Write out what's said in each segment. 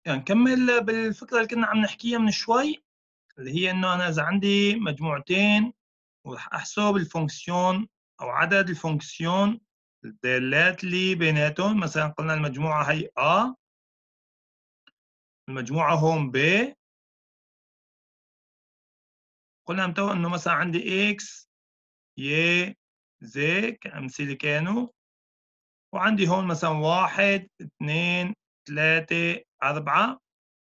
يعني نكمل بالفكرة اللي كنا عم نحكيها من شوي، اللي هي إنه أنا إذا عندي مجموعتين وراح أحسب الفونكسيون أو عدد الفونكسيون الدالات اللي بيناتهم. مثلا قلنا المجموعة هي A، المجموعة هون B. قلنا متى إنه مثلا عندي X Y Z كأمثلة كانوا، وعندي هون مثلا 1 2 3 4.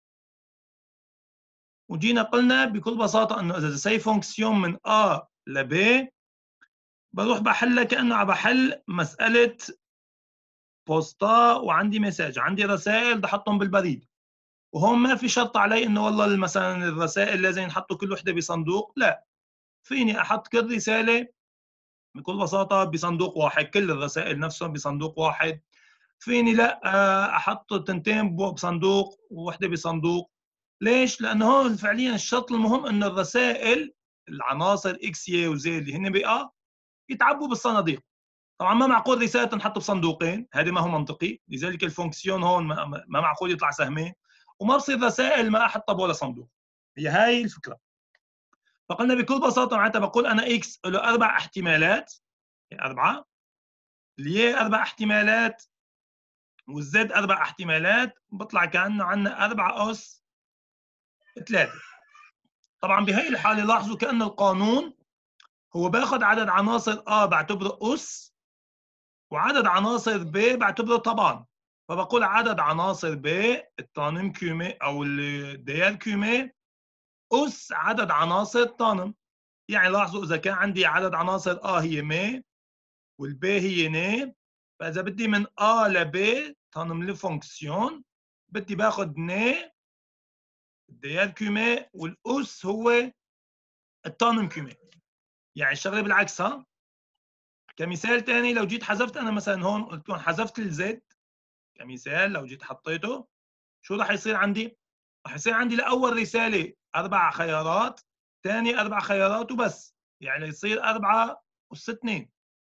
وجينا قلنا بكل بساطة إنه إذا سي فونكسيون من A ل B بروح بحلها كأنه عم بحل مسألة بوستا، وعندي مساج، عندي رسائل بدي احطهم بالبريد، وهون ما في شرط علي انه والله مثلا الرسائل لازم ينحطوا كل وحده بصندوق، لا، فيني احط كل رساله بكل بساطه بصندوق واحد، كل الرسائل نفسهم بصندوق واحد. فيني لا احط تنتين بصندوق ووحده بصندوق. ليش؟ لانه هون فعليا الشرط المهم انه الرسائل العناصر اكس يي وزي اللي هن بقى يتعبوا بالصناديق. طبعا ما معقول رساله تنحط بصندوقين، هذا ما هو منطقي، لذلك الفونكسيون هون ما معقول يطلع سهمين، وما بصير رسائل ما احطها بولا صندوق. هي هاي الفكره. فقلنا بكل بساطه معناتها بقول انا اكس له اربع احتمالات، اربعه، الياء اربع احتمالات، والزد اربع احتمالات، بطلع كانه عندنا 4 اس 3. طبعا بهي الحاله لاحظوا كأن القانون هو باخذ عدد عناصر A بعتبره أس، وعدد عناصر B بعتبره طبعا. فبقول عدد عناصر B التانم كيومي او الديال كيومي أس عدد عناصر تانم. يعني لاحظوا اذا كان عندي عدد عناصر A هي مي والB هي ني، فاذا بدي من A ل B تانم الفونكسيون بدي باخذ ني الديال كيومي، والأس هو التانم كيومي. يعني الشغله بالعكس. ها، كمثال ثاني لو جيت حذفت انا مثلا هون قلت لهم حذفت الزد كمثال، لو جيت حطيته شو راح يصير عندي؟ راح يصير عندي لاول رساله 4 خيارات، ثاني 4 خيارات وبس، يعني يصير 4 أس 2.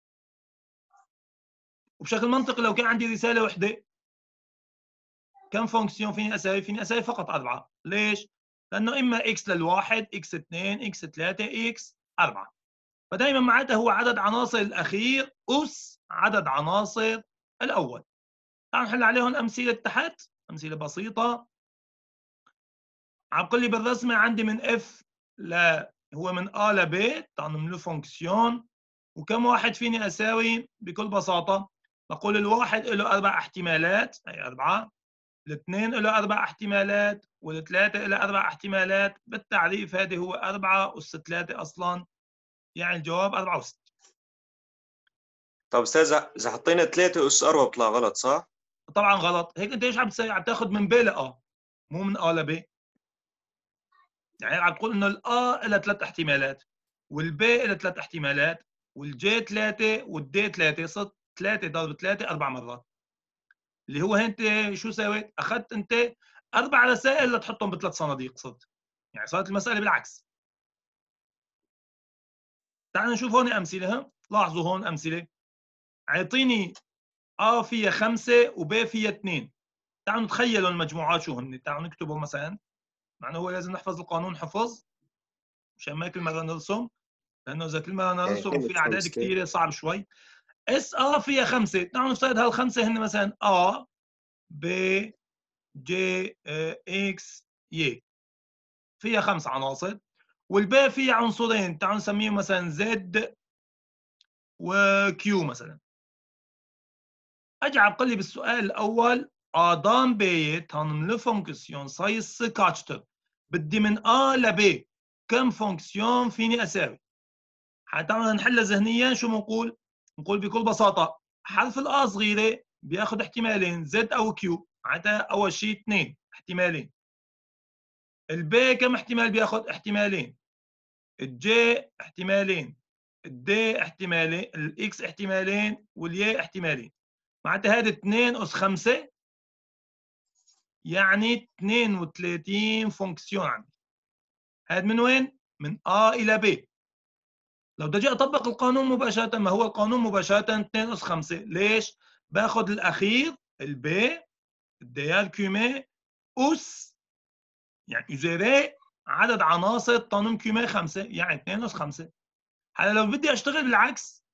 وبشكل منطقي لو كان عندي رساله وحده كم فونكسيون فيني اسوي؟ فيني اسوي فقط 4. ليش؟ لانه اما اكس للواحد، اكس 2، اكس 3، اكس 4. فدائما معناتها هو عدد عناصر الاخير اس عدد عناصر الاول. تعالوا نحل عليهم امثله تحت، امثله بسيطه. عم قل لي بالرسمه عندي من اف ل هو من A ل B، تعالوا نعمل له فونكسيون. وكم واحد فيني اساوي؟ بكل بساطه بقول الواحد له 4 احتمالات، هي 4، الاثنين له 4 احتمالات، والثلاثه له 4 احتمالات. بالتعريف هذه هو 4 أس 3 اصلا، يعني الجواب 4 أس. طب استاذ، اذا حطينا 3 اس 4 بيطلع غلط صح؟ طبعا غلط. هيك انت ايش عم تسوي؟ عم تاخذ من B ل A، مو من A ل B. يعني عم تقول انه الA لها 3 احتمالات، والB لها 3 احتمالات، والJ 3، والD 3. صرت 3 ضرب 3 4 مرات. اللي هو انت شو سويت؟ اخذت انت 4 رسائل لتحطهم ب3 صناديق. صرت يعني صارت المساله بالعكس. تعالوا نشوف هون امثله. لاحظوا هون امثله. اعطيني A فيها 5 وB فيها 2. تعالوا نتخيلوا المجموعات شو هن. تعالوا نكتبهم مثلا، مع انه هو لازم نحفظ القانون حفظ مشان ما كل مره نرسم، لانه اذا كل مره يعني نرسم كلمة وفي اعداد 5. كثيره صعب شوي. اس ا فيها 5. تعالوا نفترض هالخمسه هن مثلا A B J X Y، فيها 5 عناصر. والباقي فيها عنصرين، تعالوا نسميهم مثلا Z وكيو مثلا. اجي عم لي بالسؤال الاول ادام بيت هون الفونكسيون sayısı kaçtır؟ بدي من A ل B كم فونكسيون فيني اساوي؟ تعالوا نحلها ذهنيا. شو بنقول؟ بنقول بكل بساطه حرف الA صغيره بياخذ احتمالين Z او كيو، معناتها اول شيء 2 احتمالين. البي كم احتمال بياخذ؟ احتمالين. الجي احتمالين، الدي احتمالين، الاكس احتمالين، والياء احتمالين. معناتها هذا 2 أس 5، يعني 32 فونكسيون عندي. هذا من وين؟ من A إلى B. لو بدي اجي اطبق القانون مباشرة، ما هو القانون مباشرة 2 أس 5. ليش؟ باخذ الأخير البي الديال كيومي أس يعني يوزيري عدد عناصر طنم كيومي 5 يعني 2 أس 5. هلا لو بدي أشتغل بالعكس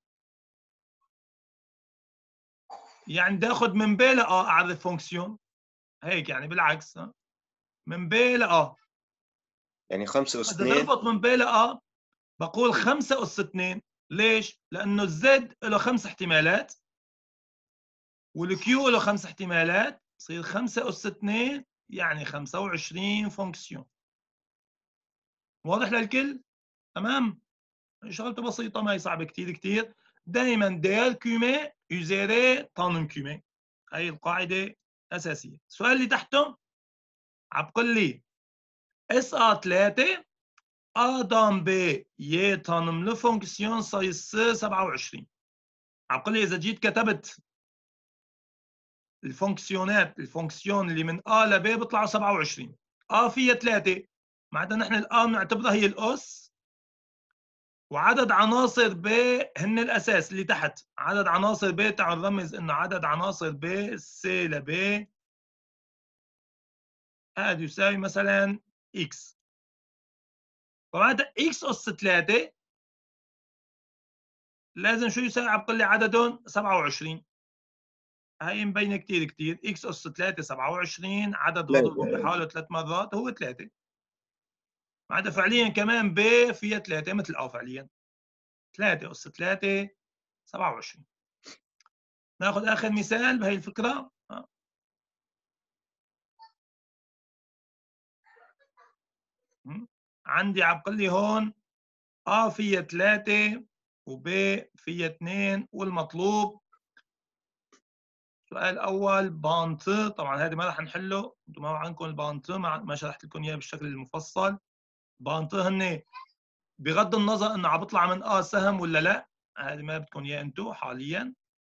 يعني بدي آخذ من ب ل أ أعرف فونكسيون هيك يعني بالعكس من ب ل أ يعني 5 أس بدي 2. نربط من ب ل أ بقول 5 أس 2. ليش؟ لأنه الزد له 5 احتمالات والكيو له 5 احتمالات يصير 5 أس 2 يعني 25 فونكسيون. واضح للكل؟ تمام؟ شغلته بسيطة ما هي صعبة كتير كتير. دائما ديال كيومي يزيري طانم كيومي. هي القاعدة أساسية. السؤال اللي تحته عبقول لي اس ا 3 ا دام ب ي طانم له فونكسيون sayısı 27. عبقول لي إذا جيت كتبت الفونكسيون اللي من ا ل ب بيطلعوا 27. ا فيها 3 معناتها نحن الآ بنعتبرها هي الأس وعدد عناصر ب هن الاساس اللي تحت. عدد عناصر ب تعال نرمز انه عدد عناصر ب س ل ب هذا يساوي مثلا اكس. فمعناتها اكس اس 3 لازم شو يساوي؟ عم لي عددهم 27. هاي مبينه كثير كثير. اكس اس 3 27 عدد بضربه بحاله 3 مرات هو 3. معناتها فعليا كمان ب فيها 3 مثل اه فعليا 3 اس 3 27. ناخذ اخر مثال بهي الفكره. عندي عبقول لي هون ا فيها 3 وب فيها 2 والمطلوب السؤال الاول بانت. طبعا هذه ما راح نحله انتم ما عندكم البانت ما شرحت لكم اياه بالشكل المفصل. بانت هن بغض النظر انه عم بيطلع من سهم ولا لا هذه ما بدكم اياه انتم حاليا.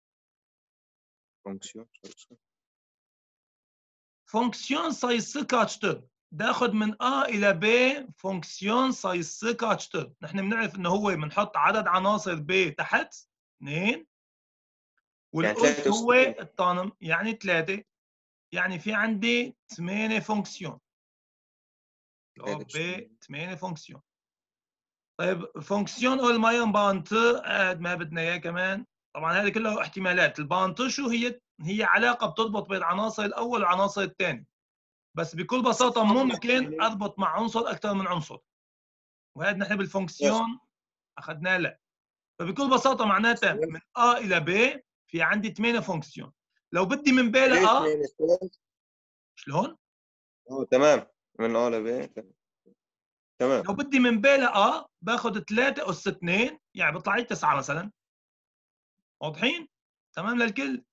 فونكسيون sayısı kaçtır؟ باخذ من A إلى B فونكسيون sayısı kaçtır؟ نحن بنعرف إنه هو بنحط عدد عناصر B تحت 2 والأس هو الطانم يعني 3 يعني في عندي 8 فونكسيون. B 8 فونكسيون. طيب فونكسيون olmayan bantı ما بدنا إياه كمان. طبعا هذه كلها احتمالات. البانتو شو هي؟ هي علاقة بتربط بين عناصر الأول وعناصر الثاني. بس بكل بساطة ممكن أربط مع عنصر أكثر من عنصر وهذا نحن بالفونكسيون أخذناه لا. فبكل بساطة معناتها من A إلى B في عندي 8 فونكسيون. لو بدي من B ل A شلون؟ تمام من A ل B تمام. لو بدي من B ل A باخذ 3 أس 2 يعني بيطلع لي 9 مثلا. واضحين؟ تمام للكل؟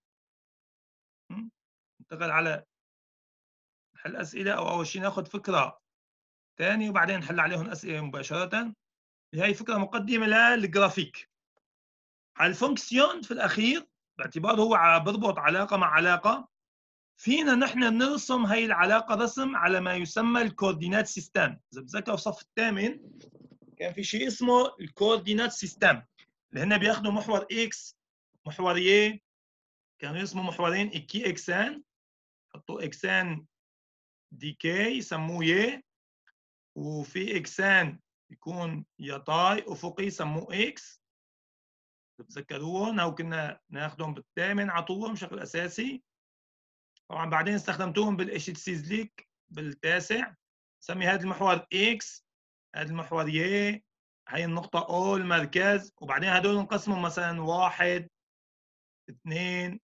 ننتقل على حل أسئلة أو أول شيء ناخذ فكرة ثانية وبعدين نحل عليهم أسئلة مباشرة. هي فكرة مقدمة للجرافيك. على الفونكسيون في الأخير باعتباره هو بربط علاقة مع علاقة فينا نحن نرسم هي العلاقة رسم على ما يسمى الكوردينات سيستم. إذا بتذكروا الصف الثامن كان في شيء اسمه الكوردينات سيستم اللي هن بياخذوا محور إكس محور ي كانوا يرسموا محورين إكي إكسان حطوا إكسان دي كي يسموه ي وفي إكسان يكون يطاي أفقي يسموه إكس. بتذكروهم أو كنا ناخذهم بالثامن على طول بشكل أساسي. طبعا بعدين استخدمتوهم بالإشتسيزليك بالتاسع. نسمي هذا المحور إكس هذا المحور ي هي النقطة أو المركز وبعدين هدول نقسمهم مثلا 1 2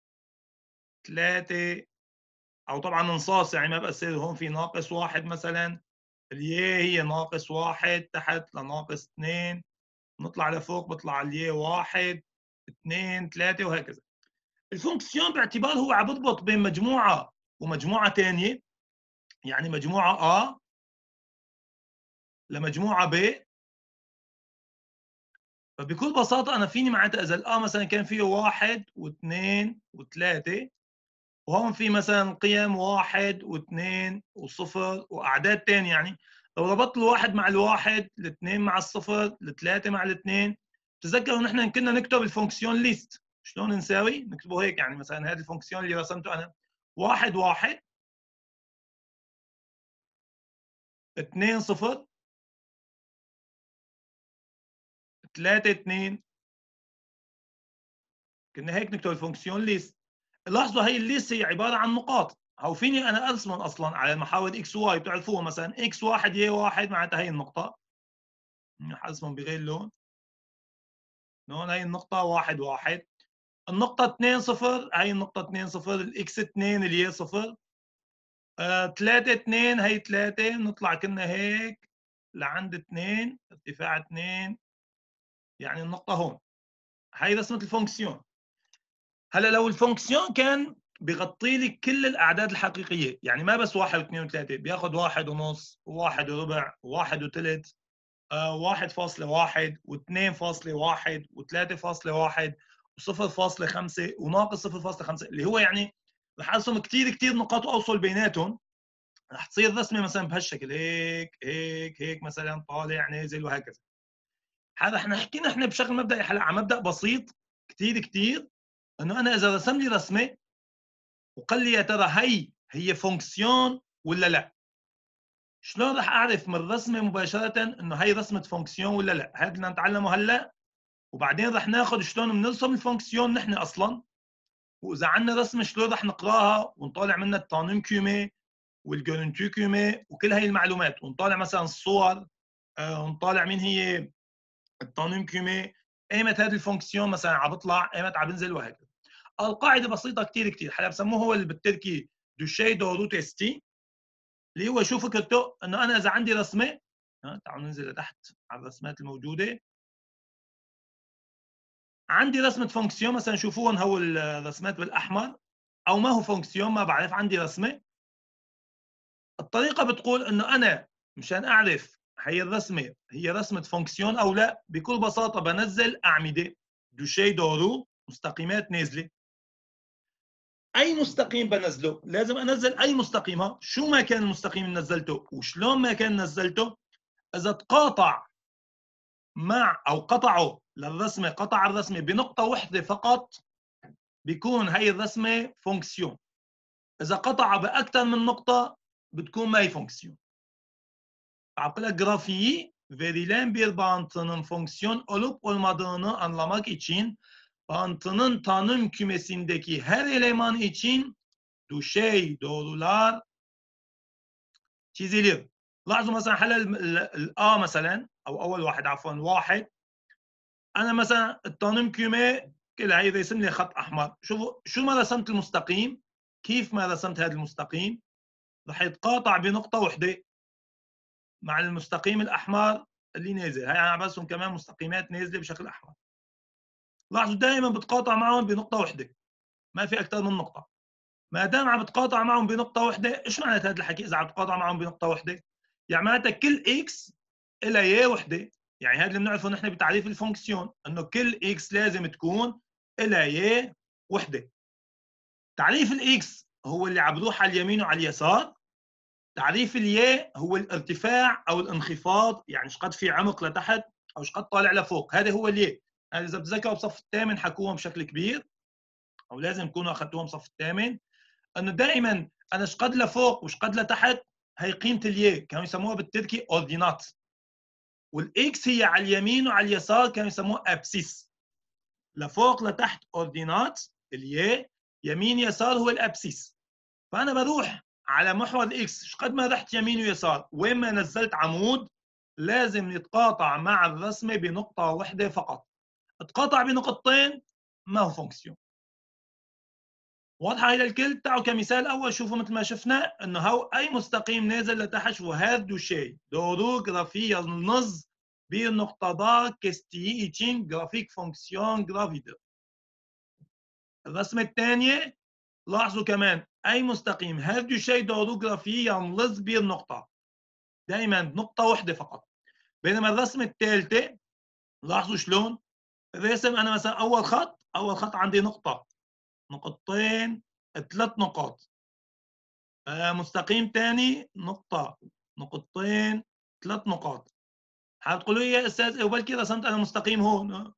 3 أو طبعا ننصاص يعني ما بصير هون في ناقص 1 مثلا. اليي هي ناقص 1 تحت لناقص 2 نطلع لفوق بيطلع اليي 1 2 3 وهكذا. الفونكسيون باعتبار هو عم بضبط بين مجموعة ومجموعة ثانية يعني مجموعة A لمجموعة B. فبكل بساطة أنا فيني معناتها إذا الA مثلا كان فيه 1 و2 و3 وهون في مثلا قيم 1 و2 و0 وأعداد ثانية يعني لو ربطت الواحد مع الواحد الاثنين مع الصفر الثلاثة مع الاثنين. تذكروا نحن كنا نكتب الفونكسيون ليست شلون نساوي؟ نكتبه هيك يعني مثلا هذا الفونكسيون اللي رسمته أنا 1 1 2 0 3 2. كنا هيك نكتب الفونكسيون ليست. لاحظوا هي الليست هي عباره عن نقاط، او فيني انا ارسمهم اصلا على المحاور اكس واي، بتعرفوها مثلا اكس 1 y 1 معناتها هي النقطه، ارسمهم بغير لون. هون هي النقطه 1 1. النقطه 2 0 هي النقطه 2 0، الاكس 2 الي 0. 3 2 هي 3، نطلع كنا هيك لعند 2 ارتفاع 2، يعني النقطه هون. هي رسمه الفونكسيون. هلا لو الفونكسيون كان بغطي لي كل الاعداد الحقيقيه، يعني ما بس 1 و2 و3، بياخذ 1 ونص و1 وربع و1 وثلث 1.1 و2.1 و3.1 و0.5 وناقص 0.5، اللي هو يعني رح ارسم كثير كثير نقاط واوصل بيناتهم، رح تصير رسمه مثلا بهالشكل، هيك هيك هيك مثلا، طالع نازل وهكذا. هذا احنا حكينا احنا بشكل مبدئي هلا على مبدا بسيط كثير كثير، انه انا اذا رسم لي رسمه وقال لي يا ترى هي فونكسيون ولا لا، شلون راح اعرف من الرسمه مباشره انه هي رسمه فونكسيون ولا لا؟ هذا بدنا نتعلمه هلا، وبعدين راح ناخذ شلون بنرسم الفونكسيون نحن اصلا، واذا عندنا رسمه شلون راح نقراها ونطالع منها التانوم كيومي والجورنتو كيومي وكل هي المعلومات، ونطالع مثلا الصور، ونطالع مين هي التانوم كيومي، ايمت هذه الفونكسيون مثلا عم بطلع، ايمت عم بنزل، وهكذا. القاعده بسيطه كثير كثير، حلا بسموه هو اللي بالتركي دوشي دو روت تي، اللي هو شو فكرته؟ انه انا اذا عندي رسمه، تعالوا ننزل لتحت على الرسمات الموجوده. عندي رسمه فونكسيون مثلا، شوفوهم هو الرسمات بالاحمر، او ما هو فونكسيون ما بعرف، عندي رسمه. الطريقه بتقول انه انا مشان اعرف هي الرسمه هي رسمه فونكسيون او لا، بكل بساطه بنزل اعمده دوشي دورو، مستقيمات نازله. اي مستقيم بنزله لازم انزل اي مستقيم، شو ما كان المستقيم اللي نزلته وشلون ما كان نزلته، اذا تقاطع مع او قطعوا للرسمه، قطع الرسمه بنقطه واحده فقط، بيكون هي الرسمه فونكسيون. اذا قطع باكثر من نقطه بتكون ما هي فونكسيون. Après grafiği verilen bir bağıntının fonksiyon olup olmadığını anlamak için bağıntının tanım kümesindeki her eleman için düşey doğrular çizilir. لاحظوا مثلا حل الآ مثلا أو أول واحد عفوا واحد، أنا مثلا التانم كيومي كلها هي رسم لي خط أحمر. شوفوا شو ما رسمت المستقيم، كيف ما رسمت هذا المستقيم رح يتقاطع بنقطة واحدة مع المستقيم الأحمر اللي نازل. هاي أنا برسم كمان مستقيمات نازلة بشكل أحمر، لاحظوا دائما بتقاطع معهم بنقطة واحدة، ما في أكثر من نقطة. ما دام عم بتقاطع معهم بنقطة واحدة، إيش معنى هذا الحكي؟ إذا عم بتقاطع معهم بنقطة واحدة يعني معناتها كل إكس إلها ي وحدة، يعني هذا اللي بنعرفه نحن بتعريف الفونكسيون، إنه كل إكس لازم تكون إلها ي وحدة. تعريف الإكس هو اللي عم بروح على اليمين وعلى اليسار، تعريف الياء هو الارتفاع او الانخفاض، يعني ايش قد في عمق لتحت او ايش قد طالع لفوق، هذا هو الياء. هذا اذا بتذكروا بصف الثامن حكوهم بشكل كبير، او لازم تكونوا اخذتوهم بصف الثامن، انه دائما انا ايش قد لفوق وايش قد لتحت هي قيمه الياء، كانوا يسموها بالتركي اوردينات. والاكس هي على اليمين وعلى اليسار كانوا يسموها ابسيس، لفوق لتحت اوردينات الياء، يمين يسار هو الابسيس. فانا بروح على محور الاكس، قد ما رحت يمين ويسار وين ما نزلت عمود لازم يتقاطع مع الرسمه بنقطه واحده فقط. اتقاطع بنقطتين ما هو فونكسيون. واضحه هي للكل؟ تعالوا كمثال اول شوفوا مثل ما شفنا انه هو اي مستقيم نازل لتحت وهذا شيء doğru grafiği yazınız bir noktada kestiği için grafik fonksiyon grafidir. الرسمه الثانيه لاحظوا كمان اي مستقيم هذا شيء doğru grafiği yalnız bir نقطه، دائما نقطه واحده فقط. بينما الرسمه الثالثه لاحظوا شلون الرسم، انا مثلا اول خط عندي نقطه، نقطتين، ثلاث نقاط. مستقيم ثاني نقطه، نقطتين، ثلاث نقاط. حتقولوا لي يا استاذ وبلكي رسمت انا مستقيم هون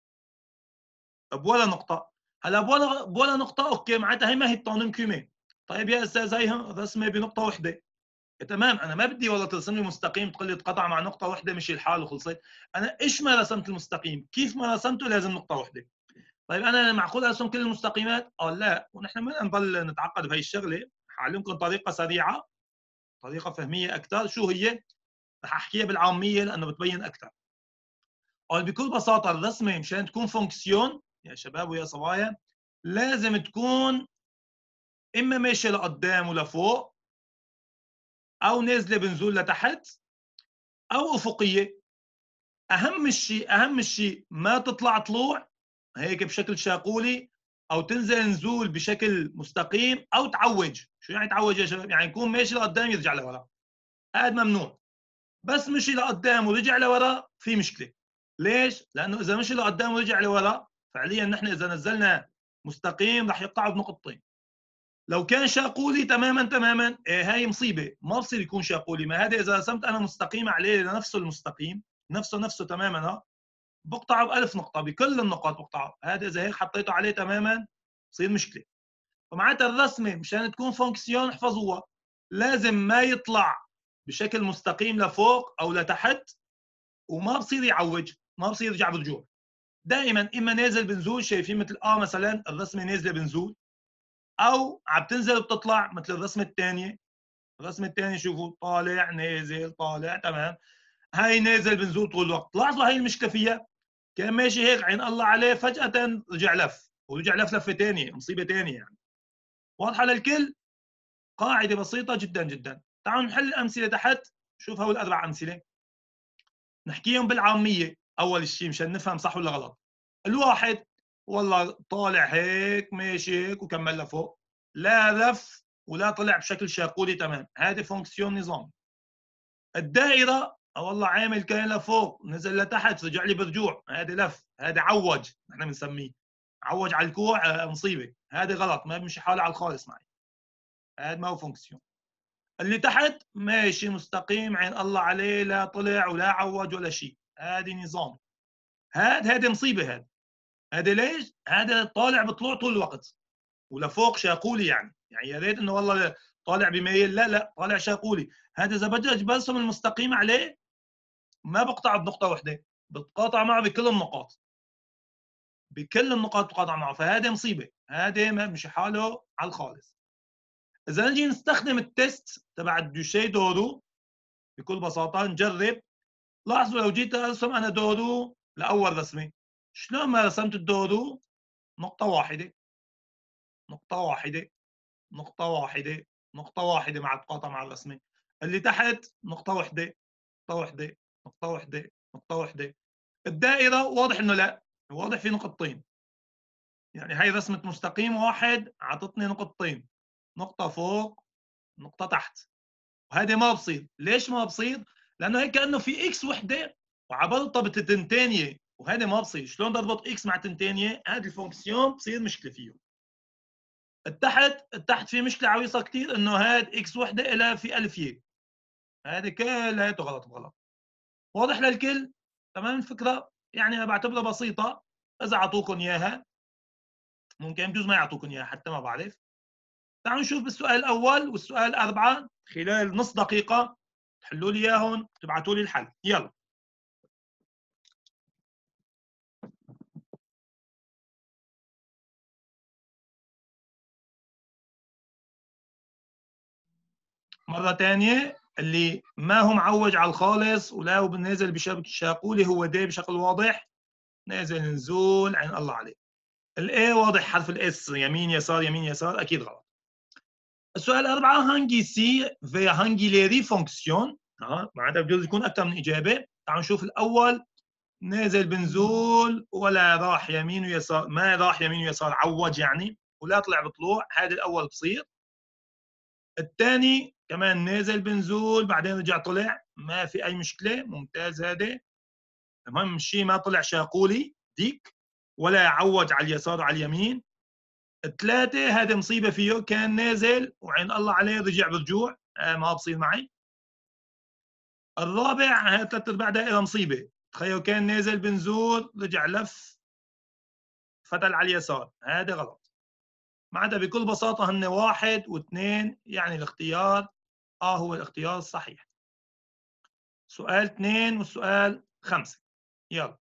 بولا نقطه. هلا بولا نقطه اوكي، معناتها هي ما هي التانوم كيومي. طيب يا استاذ هي رسمه بنقطه واحده، تمام، انا ما بدي والله ترسم لي مستقيم تقول لي اتقطع مع نقطه واحده مشي الحال وخلصت. انا ايش ما رسمت المستقيم، كيف ما رسمته لازم نقطه واحده. طيب انا معقول ارسم كل المستقيمات؟ لا، ونحن ما نضل نتعقد بهي الشغله. حاعلمكم طريقه سريعه، طريقه فهميه اكثر. شو هي؟ رح احكيها بالعاميه لانه بتبين اكثر. قال بكل بساطه الرسمه مشان تكون فونكسيون يا شباب ويا صبايا لازم تكون اما ماشيه لقدام ولفوق، او نازله بنزول لتحت، او افقيه. اهم شيء ما تطلع طلوع هيك بشكل شاقولي، او تنزل نزول بشكل مستقيم، او تعوج. شو يعني تعوج يا شباب؟ يعني يكون ماشي لقدام يرجع لورا، هذا ممنوع. بس مشي لقدام ورجع لورا في مشكله. ليش؟ لانه اذا مشي لقدام ورجع لورا فعليا نحن اذا نزلنا مستقيم رح يقطعوا بنقطتين. لو كان شاقولي تماما هاي مصيبه، ما بصير يكون شاقولي. ما هذا اذا رسمت انا مستقيم عليه لنفسه المستقيم نفسه تماما بقطعه ب1000 نقطه، بكل النقاط بقطعه. هذا اذا هيك حطيته عليه تماما بصير مشكله. فمعناتها الرسمه مشان تكون فونكسيون احفظوها، لازم ما يطلع بشكل مستقيم لفوق او لتحت، وما بصير يعوج، ما بصير يرجع برجوع. دائما اما نازل بنزول، شايفين مثل مثلا الرسمه نازله بنزول، او عم تنزل بتطلع مثل الرسمه الثانيه. الرسمه الثانيه شوفوا طالع نازل طالع، تمام. هاي نازل بنزول طول الوقت. لاحظوا هاي المشكله فيها، كان ماشي هيك عين الله عليه فجاه رجع لف، ورجع لف لفه ثانيه، مصيبه ثانيه يعني. واضحه للكل؟ قاعده بسيطه جدا جدا. تعالوا نحل الامثله تحت. شوف هول الاربع امثله نحكيهم بالعاميه اول شيء مشان نفهم صح ولا غلط. الواحد والله طالع هيك ماشي هيك وكمل لفوق، لا لف ولا طلع بشكل شاقولي، تمام، هذه فونكسيون نظام. الدائره والله عامل كان لفوق نزل لتحت رجع لي برجوع، هذا لف، هذا عوج نحن بنسميه عوج على الكوع، مصيبه، هذا غلط، ما بمشي حاله على الخالص معي، هذا ما هو فونكسيون. اللي تحت ماشي مستقيم عين الله عليه، لا طلع ولا عوج ولا شيء، هذه نظام. هذا مصيبه. هذا ليش؟ هذا طالع بطلوع طول الوقت ولفوق شاقولي، يعني يا ريت انه والله طالع بميل، لا طالع شاقولي. هذا اذا بدي برسم المستقيم عليه ما بقطع بنقطه واحده، بتقاطع معه بكل النقاط، بكل النقاط بتقاطع معه. فهذا مصيبه، هذا ما بمشي حاله على الخالص. اذا نجي نستخدم التست تبع الدوشي دورو بكل بساطه نجرب. لاحظوا لو جيت ارسم انا دورو لاول رسمه، شلون ما رسمت الدورو نقطه واحده نقطه واحده نقطه واحده نقطه واحده مع التقاطع مع الرسمه. اللي تحت نقطه واحده نقطه واحده نقطه واحده نقطه واحده. الدائره واضح انه لا، واضح في نقطتين، يعني هاي رسمه مستقيم واحد عطتني نقطتين، نقطه فوق نقطه تحت. وهذه ما بصير. ليش ما بصير؟ لانه هيك كانه في اكس وحده وعبرتها بتنتانيه، وهذا ما بصير. شلون تربط اكس مع تنتانيه؟ هذه الفونكسيون بصير مشكله فيه. التحت في مشكله عويصه كثير، انه هاد اكس وحده الى في الفيه، هذا كلياته غلط بغلط. واضح للكل؟ تمام الفكره؟ يعني انا بعتبرها بسيطه. اذا اعطوكم اياها ممكن بجوز ما يعطوكم اياها حتى، ما بعرف. تعالوا نشوف بالسؤال الاول والسؤال 4 خلال نص دقيقه تحلوا لي اياهم تبعتوا لي الحل. يلا. مرة ثانية، اللي ما هو معوج على الخالص ولا هو نازل بشكل شاقولي هو دي بشكل واضح، نازل نزول عين الله عليه. الاي واضح، حرف الاس يمين يسار يمين يسار، اكيد غلط. السؤال 4 هانجي سي في هانجي ليري فونكسيون، معناتها بجوز يكون اكثر من اجابه. تعالوا نشوف الاول. نازل بنزول ولا راح يمين ويسار، ما راح يمين ويسار عوج يعني، ولا طلع بطلوع، هذا الاول بصير. الثاني كمان نازل بنزول بعدين رجع طلع، ما في اي مشكله، ممتاز هذا. المهم شيء ما طلع شاقولي ديك ولا عوج على اليسار وعلى اليمين. الثلاثه هذا مصيبه فيه، كان نازل وعين الله عليه رجع برجوع، ما بصير معي. الرابع هذا ثلاث ارباع دائره مصيبه، تخيل كان نازل بنزول رجع لف فتل على اليسار، هذا غلط. معناتها بكل بساطه هن واحد واثنين، يعني الاختيار هو الاختيار الصحيح. سؤال 2 والسؤال 5. يلا.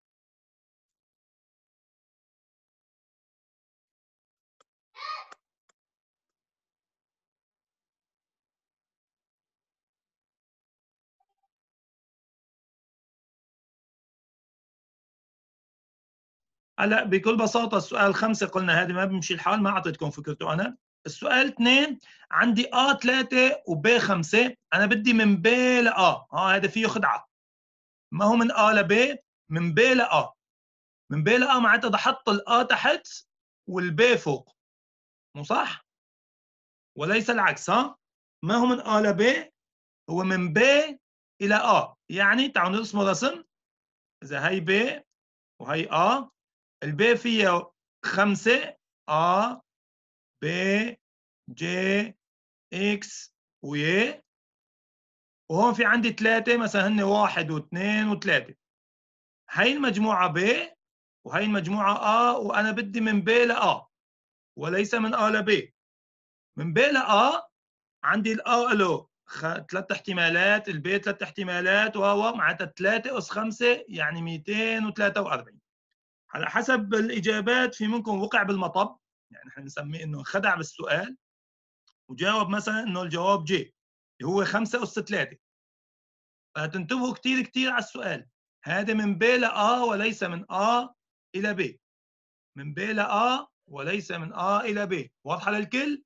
هلا بكل بساطه السؤال 5 قلنا هذه ما بيمشي الحال، ما اعطيتكم فكرته انا. السؤال 2 عندي A3 وB 5، انا بدي من B ل A. هذا فيه خدعه، ما هو من A ل B، من B ل A. من B ل A معناتها بدي احط ال A تحت والB فوق، مو صح؟ وليس العكس. ما هو من A ل B، هو من B الى A. يعني تعالوا نرسم رسم. اذا هي B وهي A، البي فيها 5 A B J X وي، وهون في عندي 3 مثلا هن 1 و2 و3. هي المجموعة B وهي المجموعة A، وأنا بدي من B ل A وليس من A ل B. من B ل A عندي ال A له 3 احتمالات، ال B 3 احتمالات، وهو معناتها 3 أس 5 يعني 243. على حسب الإجابات في منكم وقع بالمطب، يعني احنا بنسميه انه خدع بالسؤال وجاوب مثلا انه الجواب جي اللي هو 5 أس 3. فتنتبهوا كثير كثير على السؤال. هذا من ب ل A وليس من A إلى B. من ب ل A وليس من A إلى B. واضحة للكل؟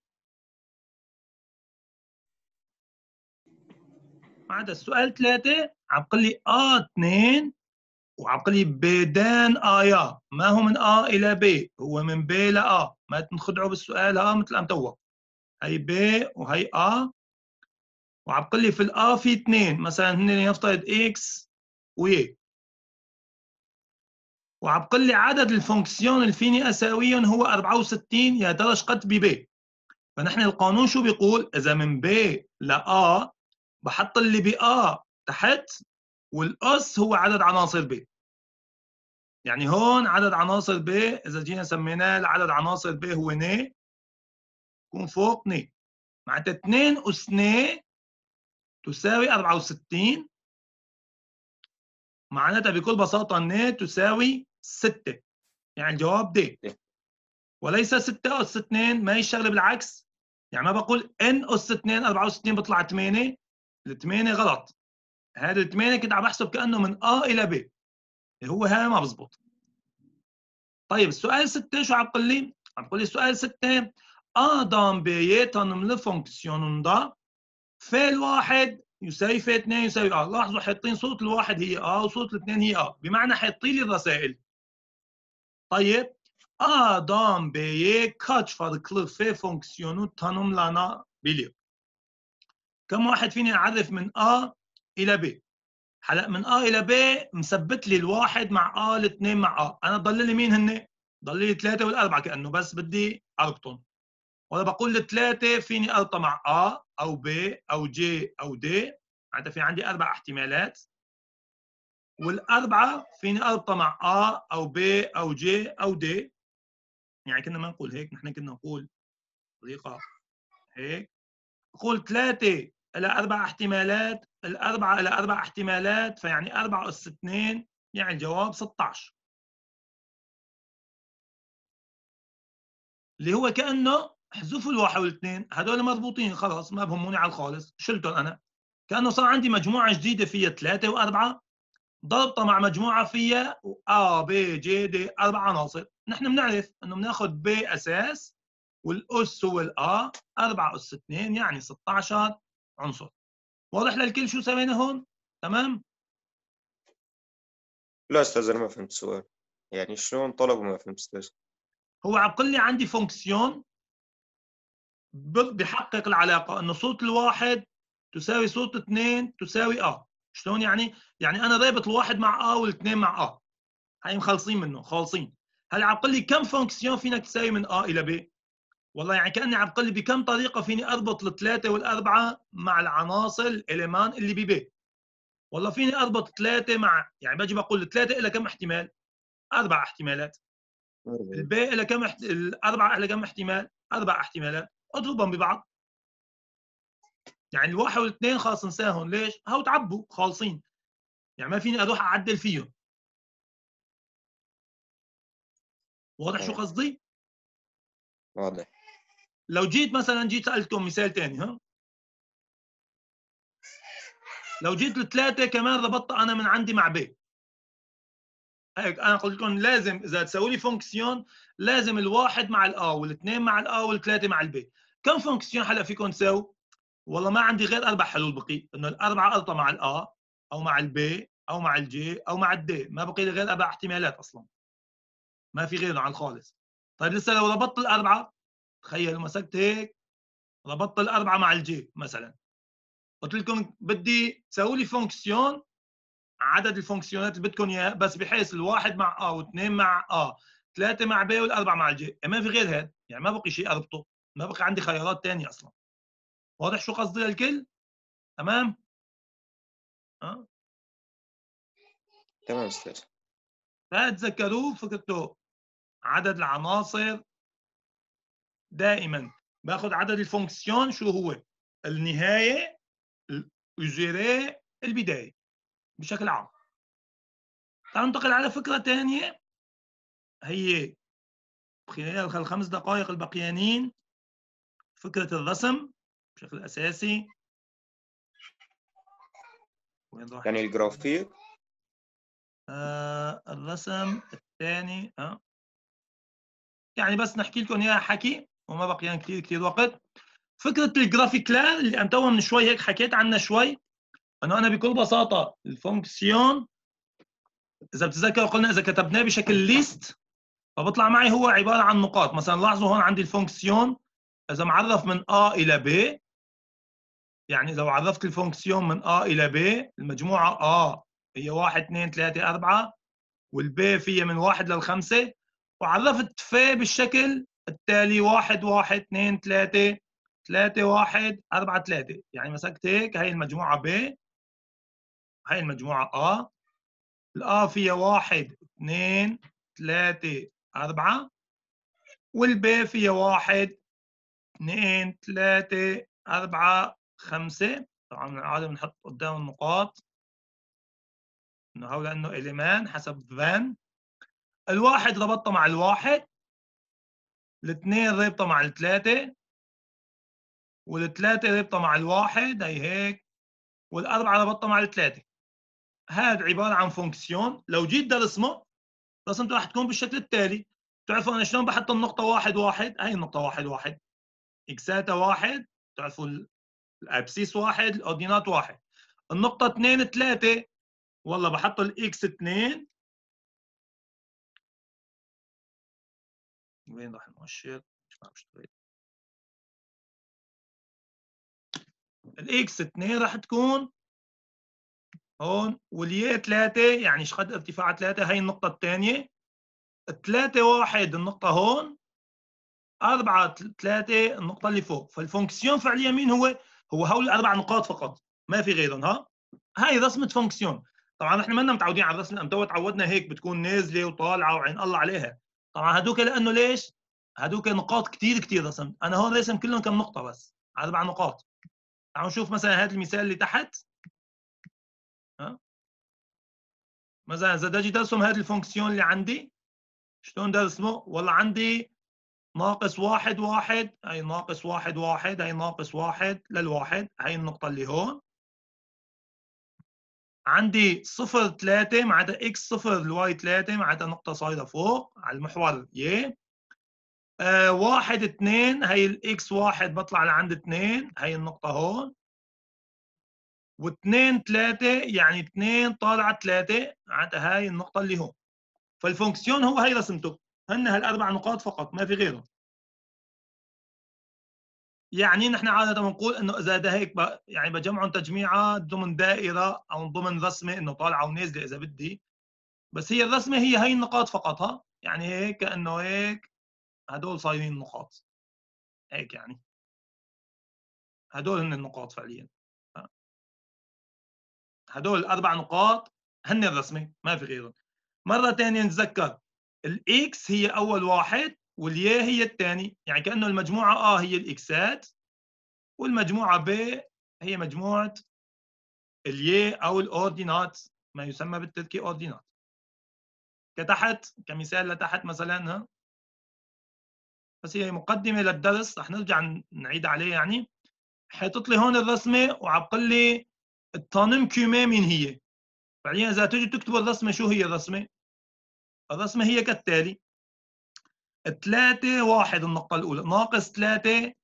ما عدا السؤال 3 عم لي A2 وعم لي بيدان آيا، ما هو من A إلى B، هو من B ل A. ما تنخدعوا بالسؤال مثل أم توه. هي B وهي A، وعم لي في الA في 2 مثلا هن يفترض X وي، وعم لي عدد الفونكسيون اللي فيني اساويهم هو 64. يا ترى ايش قد بB؟ فنحن القانون شو بيقول؟ اذا من B ل A بحط اللي بA تحت، والاس هو عدد عناصر B. يعني هون عدد عناصر B اذا جينا سميناه لعدد عناصر B هو ن، يكون فوق ن، معناتها 2 أس ن تساوي 64. معناتها بكل بساطه ن تساوي 6. يعني الجواب د، وليس 6 أس 2. ما هي الشغله بالعكس، يعني ما بقول ان أس 2 64 بيطلع 8. ال8 غلط، هذا ال8 كنت عم بحسب كانه من A الى B، اللي هو هذا ما بزبط. طيب السؤال 6 شو عم بقول لي؟ عم بقول لي السؤال 6 ادم بيتن لفونكسيون دا في الواحد يساوي في 2 يساوي A. لاحظوا حاطين صوره الواحد هي A وصوره الاثنين هي A، بمعنى حاطين لي الرسائل. طيب Adam B'ye kaç farklı f fonksiyonu tanımlanabilir؟ كم واحد فيني نعرف من A إلى B؟ هلا من A إلى B مثبت لي الواحد مع A، الاثنين مع A. أنا ضل لي مين هن؟ ضل لي 3 والأربعة كأنه بس بدي أربطهم. ولا بقول الثلاثة فيني أربطها مع A أو B أو J أو D، معناتها في عندي 4 احتمالات. والأربعة فيني أربطها مع A أو B أو J أو D. يعني كنا ما نقول هيك، نحن كنا نقول طريقة هيك، نقول 3 إلى 4 احتمالات، الأربعة إلى 4 احتمالات، فيعني 4 أس 2 يعني الجواب 16. اللي هو كأنه احذفوا الواحد والاثنين، هذول مربوطين خلاص ما بهموني على الخالص، شلتهم أنا. كأنه صار عندي مجموعة جديدة فيها 3 و4 ضربطها مع مجموعة فيها A B J D 4 عناصر. نحن بنعرف إنه بناخذ B أساس والأس هو الA 4 أس 2 يعني 16 عنصر. واضح للكل شو سوينا هون؟ تمام؟ لا استاذ انا ما فهمت السؤال، يعني شلون طلبوا؟ ما فهمت استاذ. هو عم قل لي عندي فونكسيون بحقق العلاقه انه صوت الواحد تساوي صوت اثنين تساوي A. شلون يعني؟ يعني انا رابط الواحد مع A والاثنين مع A، هاي مخلصين منه خالصين. هلا عم قل لي كم فونكسيون فينك تساوي من A الى B؟ والله يعني كاني عم قل لي بكم طريقه فيني اربط الثلاثه والاربعه مع العناصر الاليمان اللي بB. والله فيني اربط ثلاثه مع، يعني باجي بقول الثلاثه الى كم احتمال؟ 4 احتمالات. الباقي الى كم الاربعه الى كم احتمال؟ 4 احتمالات، اضربهم ببعض. يعني الواحد والاثنين خلص انساهم، ليش؟ هو تعبوا خالصين، يعني ما فيني اروح اعدل فيهم. واضح شو تمام قصدي؟ واضح. لو جيت مثلا سالتكم مثال ثاني، ها، لو جيت الثلاثه كمان ربطت انا من عندي مع ب، هيك انا قلت لكم لازم اذا تسوي لي فونكسيون لازم الواحد مع الا والاثنين مع الا والثلاثه مع البي. كم فونكسيون هلا فيكم تسوي؟ والله ما عندي غير 4 حلول بقي، انه الاربعه ارطى مع الا او مع البي او مع الجي او مع الدي، ما بقي لي غير 4 احتمالات اصلا، ما في غيره على الخالص. طيب لسه لو ربطت الاربعه، تخيلوا مسكت هيك ربطت الاربعه مع الجي مثلا، قلت لكم بدي تسوي لي فونكسيون عدد الفونكسيونات اللي بدكم اياها، بس بحيث الواحد مع واثنين مع ثلاثه مع ب والاربعه مع الجي، ما في غير هذا، يعني ما بقي شيء اربطه، ما بقي عندي خيارات ثانيه اصلا. واضح شو قصدي للكل؟ تمام؟ تمام استاذ. فتذكروه فكرته عدد العناصر دائما باخذ عدد الفونكسيون شو هو؟ النهايه الجيري البدايه بشكل عام. تعالوا ننتقل على فكره ثانيه، هي خلال الخمس دقائق البقيانين فكره الرسم بشكل اساسي. وين راح يعني الجرافيك. الرسم الثاني يعني بس نحكي لكم اياها حكي وما بقي يعني كثير وقت. فكره الجرافيكلار اللي انت من شوي هيك حكيت عنها شوي، انه انا بكل بساطه الفونكسيون اذا بتتذكروا قلنا اذا كتبناه بشكل ليست فبطلع معي هو عباره عن نقاط. مثلا لاحظوا هون عندي الفونكسيون اذا معرف من A الى B، يعني لو عرفت الفونكسيون من A الى B، المجموعه A هي 1 2 3 4 والبي فيها من 1 لل5، وعرفت في بالشكل التالي 1 1 2 3 3 1 4 3، يعني مسكت هيك هي المجموعه B، هي المجموعه A، الآ فيها 1 2 3 4 والبي فيها 1 2 3 4 5. طبعا العاده بنحط قدام النقاط انه هو لانه اليمان حسب فان. الواحد ربطها مع الواحد، الاثنين ربطها مع الثلاثه، والثلاثه ربطها مع الواحد هي هيك، والاربعه ربطها مع الثلاثه. هذا عباره عن فونكسيون لو جيت رسمه رسمته راح تكون بالشكل التالي. تعرفوا انا شلون بحط النقطه 1 1؟ هي النقطه 1 1 اكساتا 1، تعرفوا الابسيس 1، الاوردينات 1. النقطه 2 3 والله بحط الاكس 2، وين راح المؤشر؟ مش عارف اشتغل. الاكس 2 راح تكون هون، والياء 3 يعني ايش قد ارتفاع 3 هي النقطه الثانيه، 3 1 النقطه هون، 4 3 النقطه اللي فوق. فالفونكسيون فعليا مين هو؟ هو هول الاربع نقاط فقط، ما في غيرهم. هاي رسمه فونكسيون. طبعا احنا ما لنا متعودين على الرسم، تو تعودنا هيك بتكون نازله وطالعه وعين الله عليها. طبعا هذوك لانه ليش؟ هذوك نقاط كثير رسمت، انا هون راسم كلهم كم نقطه بس، 4 نقاط. تعالوا نشوف مثلا هذا المثال اللي تحت. مثلا اذا بدي ارسم هذه الفونكسيون اللي عندي شلون بدي ارسمه؟ والله عندي ناقص 1 1، هي ناقص 1 1، هي ناقص 1 للواحد، هي النقطه اللي هون. عندي 0 3 معناتها اكس 0 الواي 3 معناتها نقطه صايره فوق على المحور ي. 1 2 هي الاكس 1 بطلع لعند 2، هي النقطه هون. و2 3 يعني 2 طالعه 3 معناتها هاي النقطه اللي هون. فالفونكسيون هو هي رسمته، هن هالاربع نقاط فقط ما في غيرهم. يعني نحن عاده بنقول انه اذا ده هيك يعني بجمعهم تجميعه ضمن دائره او ضمن رسمه انه طالعه ونازله اذا بدي، بس هي الرسمه هي النقاط فقط. يعني هيك كانه هيك هدول صايرين نقاط هيك، يعني هدول هن النقاط فعليا. هدول الاربع نقاط هن الرسمه ما في غيرهم. مره ثانيه نتذكر الاكس هي اول واحد والياء هي الثاني، يعني كانه المجموعه هي الاكسات والمجموعه ب هي مجموعة اليي أو الأوردينات، ما يسمى بالتركي أوردينات. كتحت كمثال لتحت مثلا، بس هي مقدمة للدرس رح نرجع نعيد عليه يعني. حاطط لي هون الرسمة وعبقل لي الطانم كيومي مين هي. فعليا إذا تجي تكتبوا الرسمة، شو هي الرسمة؟ الرسمة هي كالتالي: 3 1 النقطة الأولى ناقص 3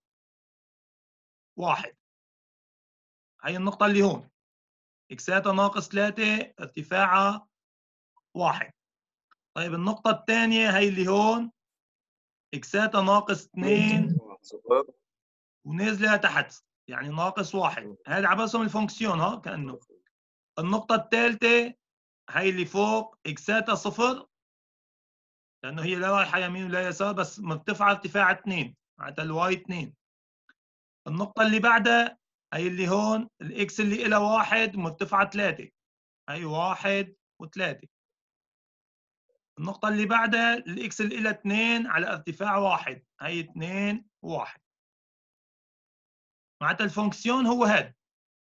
1، هي النقطة اللي هون، إكساتها ناقص 3 ارتفاعها 1. طيب النقطة الثانية هي اللي هون، إكساتها ناقص 2 صفر. ونازلة تحت، يعني ناقص 1. هذا على رسم الفونكسيون ها كأنه. النقطة الثالثة هي اللي فوق، إكساتها 0 لأنه هي لا رايحة يمين ولا يسار، بس مرتفعة ارتفاع 2، معناتها الواي 2. النقطة اللي بعدها هي اللي هون، الإكس اللي إلها 1 مرتفعة 3، هي 1 و3. النقطة اللي بعدها الإكس اللي إلها 2 على ارتفاع 1، هي 2 و1. معناتها الفونكسيون هو هذا.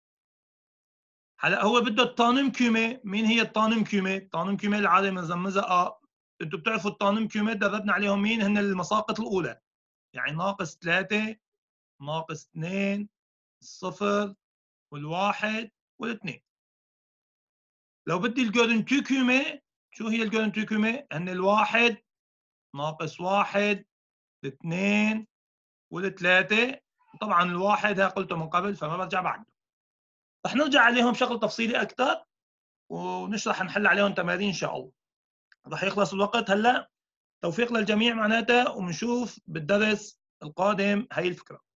هلا هو بده الطانم كيومي. مين هي الطانم كيومي؟ الطانم كيومي العادي بنزمزها انتوا بتعرفوا الطانم كيومي دربنا عليهم مين؟ هن المساقط الاولى، يعني ناقص 3 ناقص 2 الصفر والواحد والاثنين. لو بدي الجورنتو كيومي، شو هي الجورنتو كيومي؟ هن الواحد ناقص 1 الاثنين والثلاثة. طبعا الواحد ها قلته من قبل فما برجع بعده. رح نرجع عليهم بشكل تفصيلي اكثر ونشرح نحل عليهم تمارين ان شاء الله. رح يخلص الوقت هلا. توفيق للجميع معناتها، ونشوف بالدرس القادم هي الفكرة.